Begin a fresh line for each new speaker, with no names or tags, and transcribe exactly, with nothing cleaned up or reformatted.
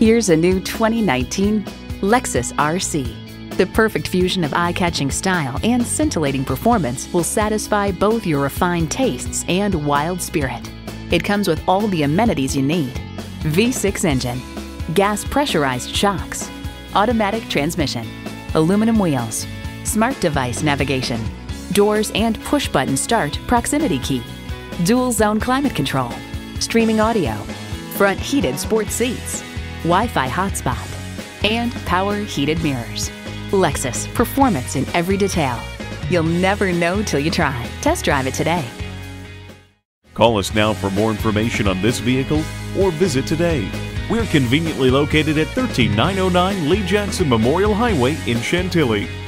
Here's a new twenty nineteen Lexus R C. The perfect fusion of eye-catching style and scintillating performance will satisfy both your refined tastes and wild spirit. It comes with all the amenities you need: V six engine, gas pressurized shocks, automatic transmission, aluminum wheels, smart device navigation, doors and push-button start proximity key, dual zone climate control, streaming audio, front heated sports seats, Wi-Fi hotspot, and power heated mirrors. Lexus, performance in every detail. You'll never know till you try. Test drive it today.
Call us now for more information on this vehicle or visit today. We're conveniently located at one three nine oh nine Lee Jackson Memorial Highway in Chantilly.